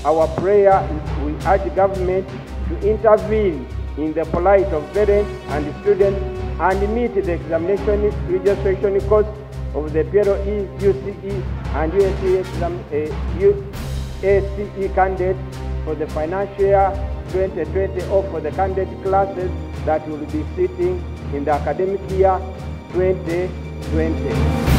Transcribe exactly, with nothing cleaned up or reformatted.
our prayer is we urge government to intervene in the plight of parents and students and meet the examination registration cost of the P L E, U C E, and U S C exam, uh, U S C E candidates for the financial year twenty twenty or for the candidate classes that will be sitting in the academic year twenty twenty.